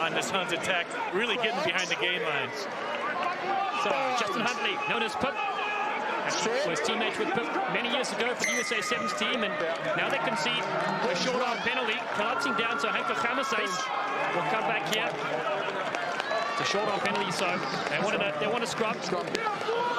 on this Huns attack, really getting behind the gain line. So Justin Huntley, known as Pip, was teammates with Pip many years ago for the USA Sevens team, and now they concede a short arm penalty, collapsing down. So Henk Gammershuis will come back here. It's a short arm penalty, so they want a scrum.